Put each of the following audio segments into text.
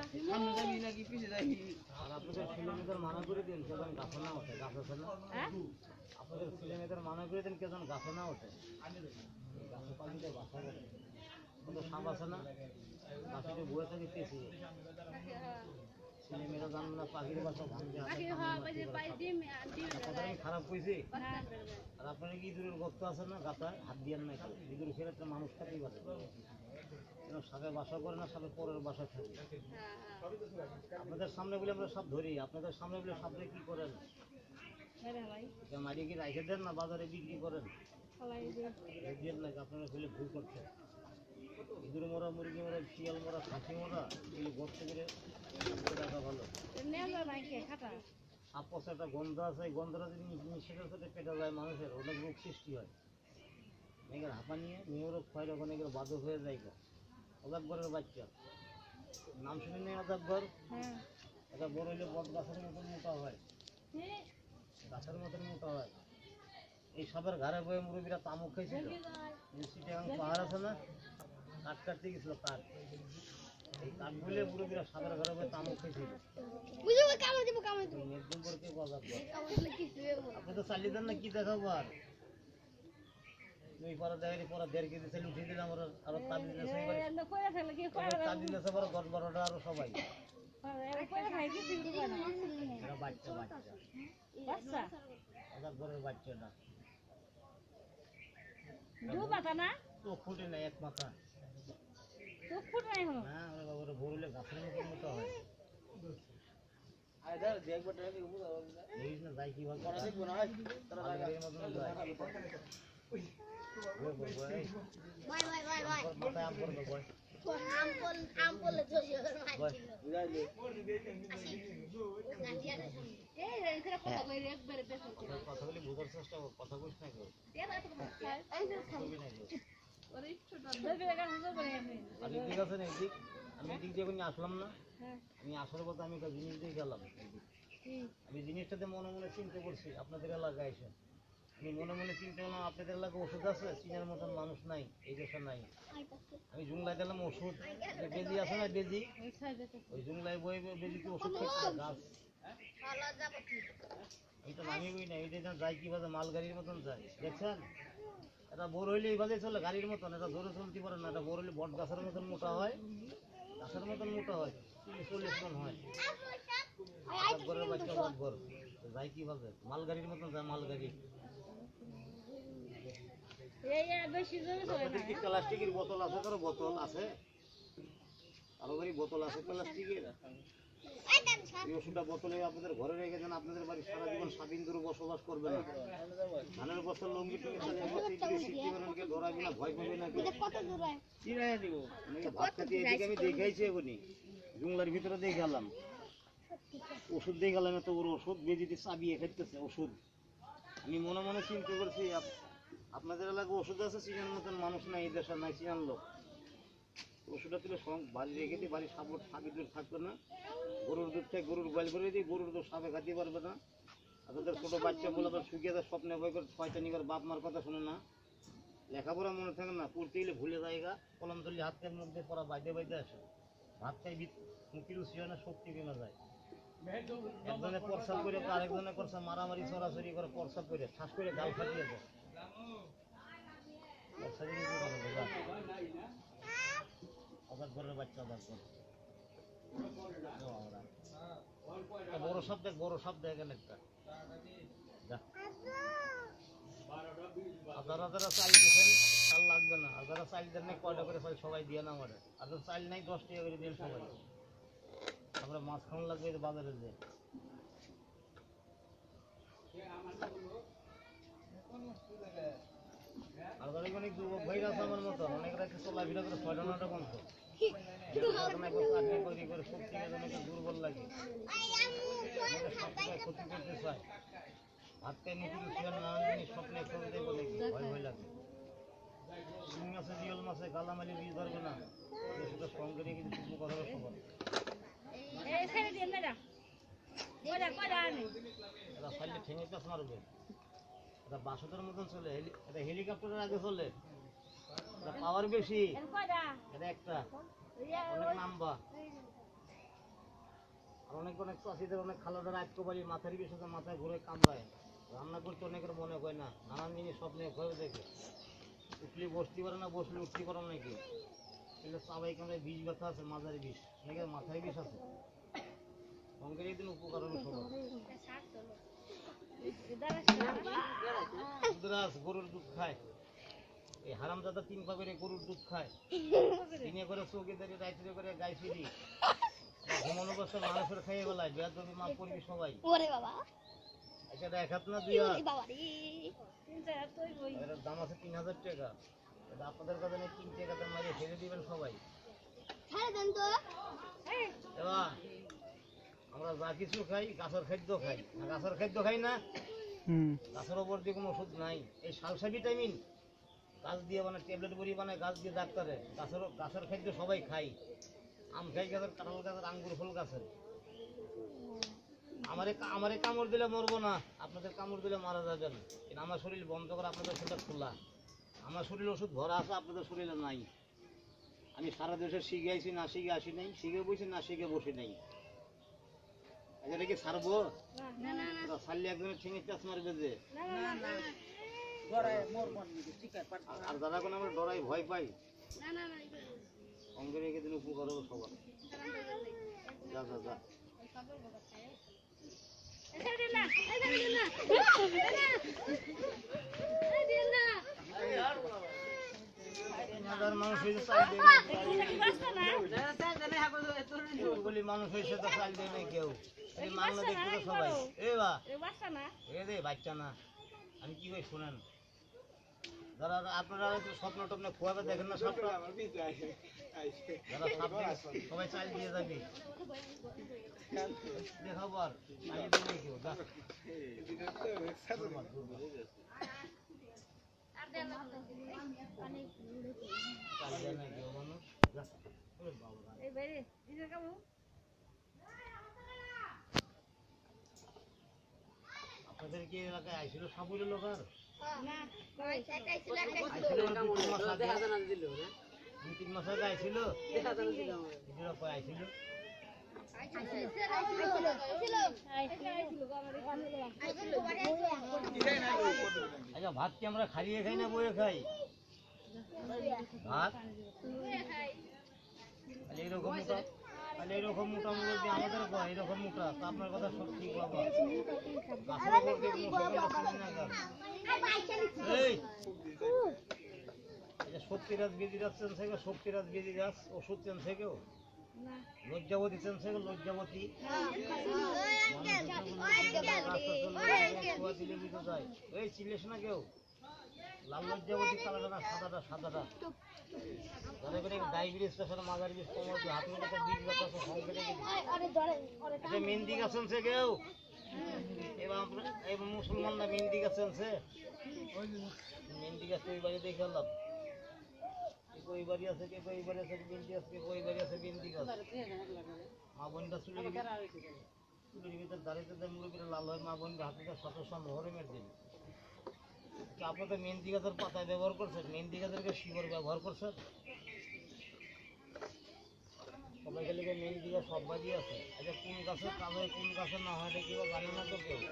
সামনে যাবি নাকি পিছে যাবি? আর আপনাদের ছেলেমেয়েদের মানা করে দিন কেজন গাছে না ওঠে, গাছ আছে না? আপনাদের ছেলেমেয়েদের মানা করে দিন কেজন গাছে না ওঠে, গাছে পাখিতে বাসা করে। কিন্তু সাপ আছে না, পাখিতে বয়ে থাকে পেঁচিয়ে। ছেলেমেয়েরা জানেন না পাখির বাসা ভাঙতে খারাপ হয়েছে। আর আপনার কি ইঁদুরের গর্ত আছে না, গাতায় হাত দিয়ে না, ইঁদুর খেলে একটা মানুষ থাকেই পারে। সাপে বাসা করে না, সাপে পরের বাসা থাকে। আপনাদের সামনে বলে আমরা সব ধরি, আপনাদের সামনে বলে সাপে কি করেন? মারিয়ে কি রাইখে দেন না বাজারে বিক্রি করেন? আপনারা ফেলে ভুল করছেন। ইঁদুর মরা, মুরগি মরা, শিয়াল মরা, খাসি মরা, এগুলো গর্ত করে রাখা ভালো। সাপ পচা একটা গন্ধ আছে, এই গন্ধটা যদি নিঃশ্বাসের সাথে পেটে যায় মানুষের, অনেক রোগ সৃষ্টি হয়। অনেকের হাঁপা নিয়ে মেয়ে রোগ হয়, অনেকের বাদক হয়ে যায়। অজাকবরের বাচ্চা নাম শুনে নেই, অজাকবর। এটা বড় হইলে বট গাছের মতন মোটা হয়, গাছের মতন মোটা হয়। এই সাপের ঘাড়ে বয়ে মুরব্বীরা তামুক খাইছিল। চিটাগাং পাহাড় আছে না, কাঠ কাটতে গেছিল কাঠ, এই কাঠ বলে মুরব্বীরা সাপের ঘাড়ে বয়ে তামুক খাইছিল। আপনি তো চালিয়ে দেন না, কি দেখাবো আর? তুমি পরে দেখি পরে 1.5 কেজি চাল উঠিয়ে দিলাম, আরো তাবিজ নেছে, তাবিজ নেছে পরে 10-12টা আরো সবাই। বাচ্চা বাচ্চা ঘরের বাচ্চাটা চোখ ফুটে না, এক মাথা না, ওরা বাবা ভরলে গাছের মতো মতো হয়। দেখিস না যাই কিভাবে মাথায় আম পড়বে বয়। কথাগুলি বোঝার চেষ্টা কর, কথা বলিস না কেউ। ঠিক আছে না, এদিক আমি এদিক দিয়ে আসলাম না, আমি আসার কথা আমি একটা জিনিস দিয়ে গেলাম। আমি জিনিসটাতে মনে মনে চিন্তা করছি, আপনাদের এলাকায় এসে আমি মনে মনে চিন্তা করলাম আপনাদের এলাকায় ওষুধ আছে, চিনার মতন মানুষ নাই এই দেশে নাই। আমি জুংলায় দিলাম ওষুধ, বেজি আছে না বেজি, ওই জুংলায় বই বেজিতে ওষুধ খেতে গাছ। আমি তো নামি বই না, এইটা যাই কিভাবে মালগাড়ির মতন যায় দেখছেন। এটা বড় হইলে এইভাবে চলে গাড়ির মতন, এটা জোরে চলতে পারে না। এটা বড় হইলে বট গাছের মতন মোটা হয়, গাছের মতন মোটা হয়, 40 টন হয়। ঘরের বাচ্চা ঘর যাই কিভাবে মালগাড়ির মতন যায়, মালগাড়ি। প্লাস্টিকের বোতল আছে, কারো বোতল আছে, কারো বাড়ি বোতল আছে প্লাস্টিকের। এই ওষুধটা বোতলে আপনাদের ঘরে রেখে দেন, আপনাদের বাড়ি সারা জীবন স্বাধীনভাবে বসবাস করবে না। ধানের বছর লঙ্গি টঙ্গি ধরাবি না, ভয় পাবে না। ভাত খাতে এদিকে আমি দেখাইছি, এখনই জুংলার ভিতরে দিয়ে গেলাম, ওষুধ দিয়ে গেলাম, এত বড় ওষুধ বেজিতে চাবিয়ে খাইতেছে ওষুধ। আমি মনে মনে চিন্তা করছি, আপনাদের এলাকায় ওষুধ আছে, চিনার মতন মানুষ নাই এই দেশে, নাই চিনার লোক। ওষুধটা তুলে বাড়ি রেখে দিই, বাড়ির সাপোর্ট সাপের দুধ থাকবে না, গরুর দুধ থেকে গরুর গোয়াল করে দিই, গরুর দুধ সাপে খাতে পারবে না। আপনাদের ছোটো বাচ্চা বলে শুকিয়ে দেয়, স্বপ্নে বই করে শয়তানি করে, বাপ মার কথা শুনে না, লেখাপড়া মনে থাকে না, পড়তে গেলে ভুলে জায়গা, কলম তুললে হাতের মধ্যে পড়া বাইদে বাইদে আসে, ভাত খাই মুখের রুচি হয় না, শক্তি কমে যায়। একজনে প্রস্রাব করে আরেকজনে করছে মারামারি চড়াচড়ি করে, প্রস্রাব করে ঠাস করে গাল ফাটিয়ে দেয়। ঘরের বাচ্চা বড় সাপ দেখ, বড় সাপ দেখেন একটা। আপনারা যারা চাল দিচ্ছেন চাল লাগবে না, আর যারা চাল দেন না কয়টা করে সবাই দিয়ে না আমাদের, আর চাল নাই 10 টাকা করে দিন সবাই। আমরা মাছ খাওয়ান লাগবে বাজারে যে। আর অনেক যুবক ভাইরা আছে আমার মতন, অনেকরা চলাফেরা করে 6টা-9টা পর্যন্ত চাকরি তৈরি করে শক্তি অনেকে দুর্বল লাগে, ক্ষতি করতে চায়। ভাত খাই মুখে রুচি নানান জিনিস স্বপ্নে করতে বলে ভয় ভয় লাগে। শিং মাছে জিওল মাছে গালামালি বীজ ধরবে না, সেটা সঙ্গে রেখে কিছু কথা সবার ফাইলে ঠেঙে কাজ মারবে। এটা বাসতের মতন চলে, এটা হেলিকপ্টারের আগে চলে, এটা পাওয়ার বেশি, এটা একটা অনেক লম্বা। অনেক অনেক চাষিদের অনেক খালাটা রাখতে পারি মাথার বিষয়ে মাথায় ঘুরে কামড়ায়, রান্না করতে অনেকের মনে হয় না, নানান জিনিস স্বপ্নে ভয় দেখে, উঠলে বসতে পারে না, বসলে উঠতে পারে নাকি, কিন্তু সবাই কামড়ে বিষ ব্যথা আছে, মাথার বিষ নাকি মাথায় বিষ আছে, অঙ্কের একদিন উপকার হবে সবার। গরুর দুধ খায়, এই হারামজাদা 3 পা করে গরুর দুধ খায়, দিনে করে চৌকি দাঁড়িয়ে রাইতে করে গাই ফিরি, ঘুমানো অবস্থায় মানুষের খাইয়ে বেলায় বেয়াদবি মাফ করবি সবাই। এটা 1 হাত না 2 হাত, এটার দাম আছে 3000 টাকা, এটা আপনাদের কাছে নেই, 3 টাকাতে মারিয়ে ফেলে দিবেন সবাই। এবার আমরা যা কিছু খাই গাছের খাদ্য খাই না, গাছের খাদ্য খাই না, গাছের ওপর দিয়ে কোনো ওষুধ নাই। এই সালসা ভিটামিন গাছ দিয়ে বানায়, ট্যাবলেট বড়ি বানায় গাছ দিয়ে ডাক্তারে, গাছের খাদ্য সবাই খাই, আম খাই গাছের, কাঁঠাল গাছের, আঙ্গুর ফল গাছের। আমারে কামড় দিলে মরবো না, আপনাদের কামড় দিলে মারা যাবেন, কিন্তু আমার শরীর বন্ধ করে আপনাদের সেটা খোলা, আমার শরীর ওষুধ ভরা আছে, আপনাদের শরীরে নাই। আমি সারা দেশে শিখে আইছি, না শিখে আসি নাই, শিখে বসি না শিখে বসি নাই। এটা কি ছাড়বো? ছাড়লে একজনের ঠেঙে চাষ মারবে যে, আর যারা কোনো আমরা ডরাই ভয় পাই, অঙ্গে রেখে দিলে উপকার হবে সবার। যা যা যা মানুষ হয়েছে মানুষ হয়েছে তো চাল দেয় নাই কেউ, মাংনা দেখবে সবাই। এ বা এ রে বাচ্চা না, আমি কি কই শুনেন, যারা আপনারা স্বপ্ন টপ্ন খোয়াবে দেখেন না, সব সবাই চাল দিয়ে যাবি দেখাবো, আর চালিয়ে দেবে কেউ যা। আপনাদের কি এলাকায় আইছিল সাপুরের লোক? আর দুই তিন মাস আগে আইছিল, আইছিল আচ্ছা, ভাত কি আমরা খাইয়ে খাই না বয়ে খাই? ভাত এইরকম মোটা, এইরকম মোটা মুরব্বী আমাদের এইরকম মোটা, তা আপনার কথা সব ঠিক বাবা। শক্তিরাজ বেদি গাছ চেনছে কেউ? শক্তিরাজ বেদি গাছ ওষুধ চেনছে কেউ? লজ্জাবতী চেনছে কেউ? লজ্জাবতী এই চিলিস না কেউ? লাল লজ্জাবতী কালাটা না সাদাটা, সাদাটা ধরে করে ডায়াবেটিস পেশেন্ট, মাজার বিষ, কোমর হাত মেটাতে বিষ ব্যথা সংকেটে এটা মেহেন্দি গাছ আনছে কেউ? এবার মুসলমানরা মেহেন্দি গাছ আনছে, মেহেন্দি গাছ ওই বাড়ি দেখে এলাম, ওই বাড়ি আছে, কে ওই বাড়ি আছে মেহেন্দি গাছ, কে ওই বাড়ি আছে মেহেন্দি গাছ। মা বোনটা চুলের ভিতর দাঁড়িয়ে মুরগিটা লাল হয়, মা বোনটা হাতে শত শহরে মেরে দিন। আপনাদের মেহেন্দি গাছের পাতায় ব্যবহার করছেন, মেহেন্দি গাছের শিকড় ব্যবহার করছেন, সবাই গেলে মেহেন্দি গাছ সব বাড়ি আছে। আচ্ছা, কোন গাছের কাজ হয় কোন গাছের না হয় কি জানে না তো কেউ?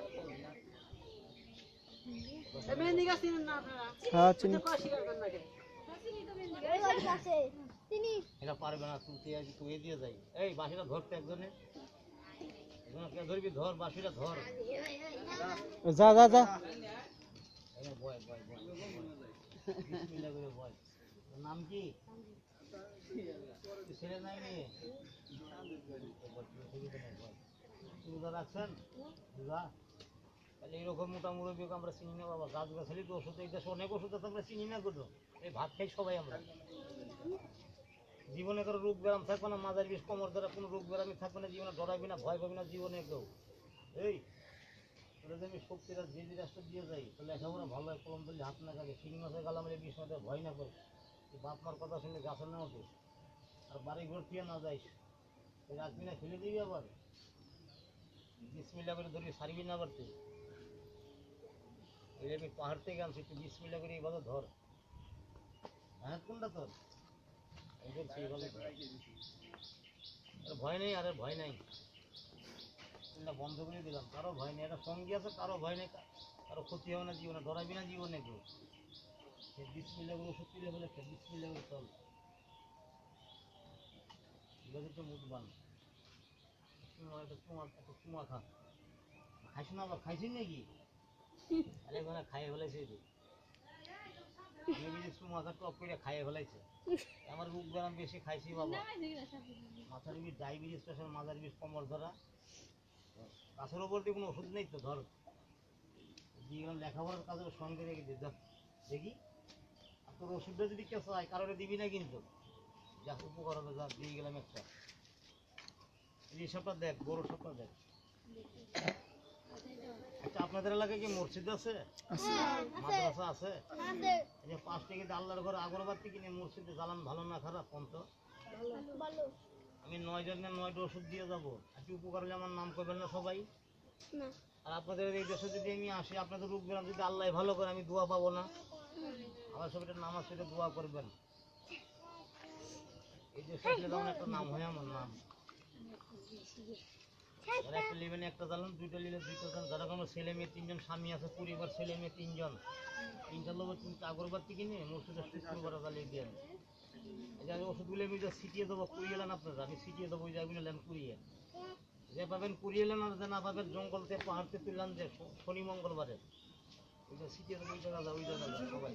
এটা পারবে না, তুই দিয়ে যাই। এই বাঁশিটা ধরতে একজনে, ধরবি, ধর বাঁশিটা ধর, যা যা যা। নাম কি? ছেলে নাই মেয়ে? রাখছেন তাহলে এইরকম মোটা মুরব্বী আমরা চিনি না বাবা। গাছ গাছালি তো ওষুধ, এই দেশে অনেক ওষুধ আছে আমরা চিনি না কোথাও। এই ভাত খাই সবাই আমরা, জীবনে কোনো রোগ ব্যায়াম থাকবে না, মাজার বিষ, কোমর দ্বারা কোনো রোগ ব্যায়ামই থাকবে না, জীবনে ডরাবি না, ভয় পাবি না জীবনে কেউ। এই যদি আমি শক্তিরাজ বেদি রাষ্ট্র দিয়ে যাই তাহলে লেখাপড়া ভালো হয়, কলম তুলি হাত না কাটে, শিং মাসে গালাম বিষ মাসে ভয় না করে, বাপ মার কথা শুনলে গাছের না ওঠে, আর বাড়ি ঘর ফিরে না যাইস, রাখবি না, ফেলে দিবি, আবার বিসমিল্লাহ করে ধরবি, সারবি না, আবার তুই আমি পাহাড় থেকে আনছি, তুই বিসমিল্লাহ করে এইভাবে ধর। হ্যাঁ, কোনটা তোর? ভয় নেই, আরে ভয় নাই। এটা বন্ধ করে দিলাম, কারো ভয় নেই, এটা সঙ্গী আছে, কারো ভয় নেই, কারো ক্ষতি হবে না জীবনে, ধরাবি না জীবনে কেউ। সে বিসমিল্লাহ বলে ওষুধ তুলে ফেলে, বিসমিল্লাহ বলে চল, এবার তো মুখ বান একটা চুমা খা, খাইছ না, আবার খাইছিস নাকি? আরে ওখানে খাইয়ে ফেলাইছে, চুমা খা টপ করে খাইয়ে ফেলাইছে। আমার রোগ ব্যায়াম বেশি খাইছি বাবা, মাথার বিষ, ডায়াবেটিস, প্রেশার, মাথার বিষ, কোমর ধরা, কাছের ওপর দিয়ে কোনো ওষুধ নেই তো, ধর দিয়ে গেলাম লেখাপড়ার কাজের সঙ্গে রেখে দিয়ে দেখি। আর তোর ওষুধটা যদি কেউ চায় কারোরে দিবি না কিন্তু, যা উপকার হবে, যা দিয়ে গেলাম একটা। এই সবটা দেখ, বড় সবটা দেখ। আচ্ছা, আপনাদের এলাকায় কি মসজিদ আছে, মাদ্রাসা আছে? এই যে 5 টাকা আল্লাহর ঘরে আগরবাতি কিনে মসজিদে জ্বালান, ভালো না খারাপ পন্ত? আমি 9 জনের 9টা ওষুধ দিয়ে যাবো, আর কি উপকার হলে আমার নাম করবেন না সবাই? আর আপনাদের এই দেশে যদি আমি আসি, আপনাদের রোগ ব্যায়াম যদি আল্লাহ ভালো করে, আমি দোয়া পাবো না? আমার সবাই নামাজ সেটা দোয়া করবেন। এই দেশে আসলে যেমন একটা নাম হয়, আমার নাম যারা একটা নেবেন একটা জ্বালান, 2টা নিলে 2টা জ্বালান, যারা কোনো ছেলে মেয়ে 3জন, স্বামী আছে, পরিবার, ছেলে মেয়ে 3জন, 3টা লোক 3টা আগরবাতি কিনে মসজিদে শুক্রবার জ্বালিয়ে দিয়ে এই যে ওষুধগুলো আমি ছিটিয়ে দেবো, কুড়িয়ে এলেন আপনারা, আমি ছিটিয়ে দেবো, ওই জায়গাগুলো নেন কুড়িয়ে, যে পাবেন কুড়িয়ে এলেন, আর যে না পাবেন জঙ্গল থেকে পাহাড়তে তুললাম, যে শনি মঙ্গলবারে ওইটা ছিটিয়ে দেবো, ওই জায়গা যাও, ওই জায়গা যাও সবাই,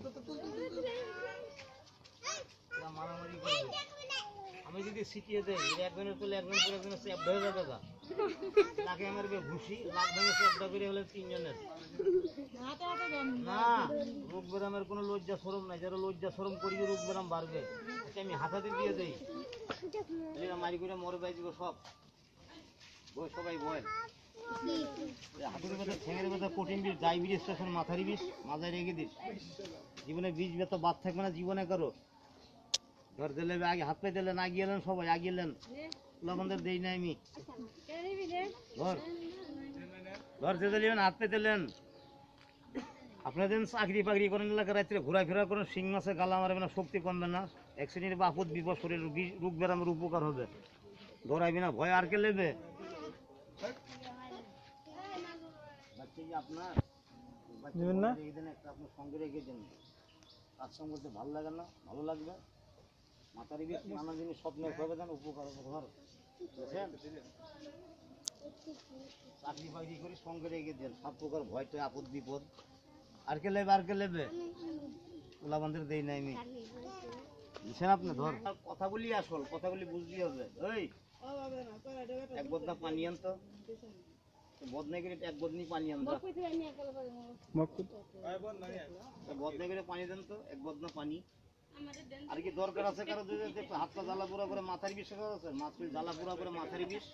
মারামারি করবে। আমি যদি ছিটিয়ে দেয়, একজনের তুলে একজন করে একজনের চ্যাপ ধরে যাবে, গা তাকে আমার ঘুষি লাখ ভেঙে চ্যাপটা করে হলে 3 জনের না। রোগ ব্যায়ামের কোনো লজ্জা সরম নাই, যারা লজ্জা সরম করি রোগ ব্যায়াম বাড়বে, আমি হাতাতে দিয়ে দেই, মারি করে মরে বাই দিব সব, সবাই ভয়। হাতুড়ি ব্যথা, ঠ্যাঙের ব্যথা, কঠিন বিষ, ডায়াবেটিস, প্রেশার, মাথার বিষ, মাথায় রেখে দিস, জীবনে বীজ ব্যথা বাদ থাকবে না জীবনে কারো। ধর দিলে আগে হাত পায়ে দিলেন, আগিয়ে এলেন সবাই, আগিয়ে এলেন, আপনাদের দেই না আমি, ধর ধর যে দিলেন হাত পেয়ে দিলেন। আপনাদের চাকরি বাকরি করেন, এলাকা রাত্রে ঘোরাফেরা করেন, শিং মাছে গালা মারবে না, শক্তি কমবে না, এক শ্রেণীর আপদ বিপদ, শরীর রোগ ব্যায়ামের উপকার হবে, ধরাইবি না, ভয় আর কে নেবে? আপনার আপনার সঙ্গে রেখে দেন, কাজ সঙ্গে করতে ভালো লাগে না, ভালো লাগবে, মাথার বিষ, নানা জিনিস স্বপ্নের ভাবে দেন, উপকার হবে ঘর, বুঝছেন? চাকরি বাকরি করি সঙ্গে রেখে দেন, 7 প্রকার ভয়টা, আপদ বিপদ, আর কে লেবে, আর কে লেবে, ওলা বান্ধব দেই নাই আমি, বুঝছেন? আপনি ধর কথা বলি, আসল কথাগুলি বুঝতে হবে। ওই এক বদনা পানি আনতো, বদনা করে এক বদনি পানি আনতো, বদনা করে পানি দেন তো, এক বদনা পানি। আর কি দরকার আছে কারো, যদি হাত পা জ্বালা পুরা করে, মাথার বিষ আছে, মাছের জ্বালা পুরা করে মাথার বিষ,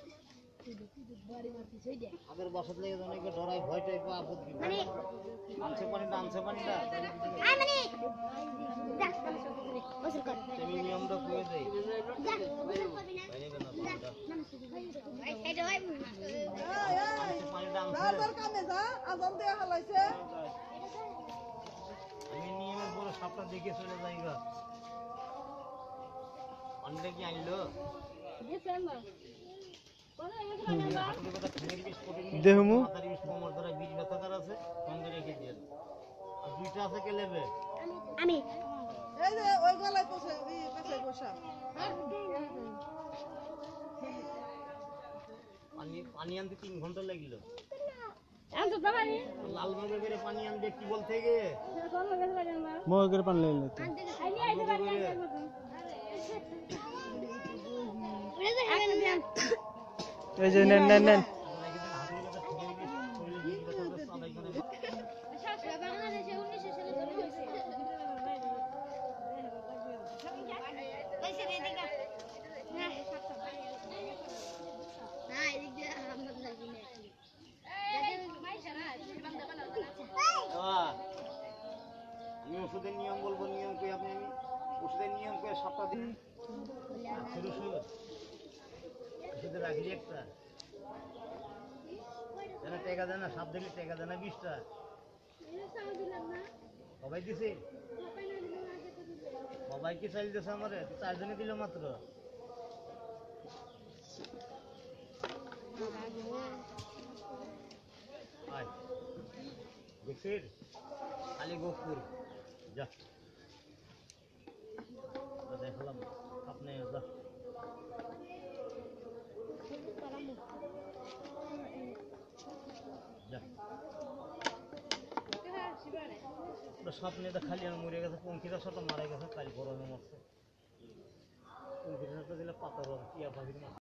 আগের বাসাত লেগে অনেকে ডরাই, ভয়টাই পা, আপদ বিপদ, আনছে পানিটা, আনছে পানিটা, আমি নিয়মটা করে দেই, আমি নিয়মের পরে সবটা দেখে চলে যাই, পানিটা কি আনলো, দেহমু কোমর ধরা বীজ ব্যথাকার আছে, সঙ্গে রেখে দিয়ে, আর 2টা আছে কে নেবে? আমি এই যে ওই গলায় বসে কাছে বসা পানি আনতে 3 ঘন্টা লাগলো, আনতো বাবানি লাল মগে করে পানি আনবে, কি বলতে গিয়ে মগের পান লাইলে তো আইনি আইতে পারি এই যে নেন নেন নেন বাংলাদেশে 1900 সালে শুরু হয়েছে আমি ওষুধের নিয়ম বলবো, নিয়ম করে আপনি, আমি ওষুধের নিয়ম করে 7টা দিন ওষুধে রাখলি একটা যেন টেকা দেয় না, সাপ দেখলে টেকা দেয় না, 20টা সবাই দিছে, সবাইকে চাইল দিয়েছে, আমার 4 জনে দিল মাত্র। কিসের আলিগফুর যা দেখালাম আপনি যা যা ওটা স্বপ্নে এটা খালি আমি মরে গেছে পঙ্খিটা সাথে মারা গেছে কাল গরমে মরছে পঙ্খিটার সাথে দিলে পাতা টিয়া পাখির মতো